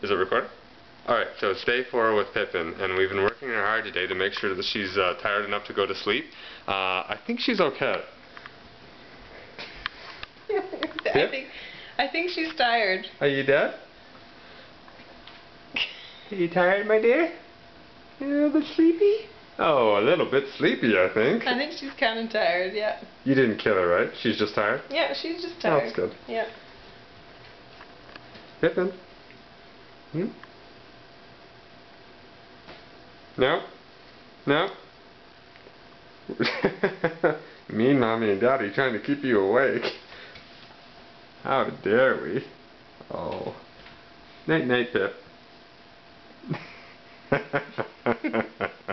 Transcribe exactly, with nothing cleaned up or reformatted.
Is it recording? Alright, so it's day four with Pippin, and we've been working her hard today to make sure that she's uh, tired enough to go to sleep. Uh, I think she's okay. I think I think she's tired. Are you dead? Are you tired, my dear? You a little bit sleepy? Oh, a little bit sleepy, I think. I think she's kind of tired, yeah. You didn't kill her, right? She's just tired? Yeah, she's just tired. Oh, that's good. Yeah. Pippin? Hmm? No? No? Me, Mommy, and Daddy trying to keep you awake. How dare we? Oh. Night, night, Pip.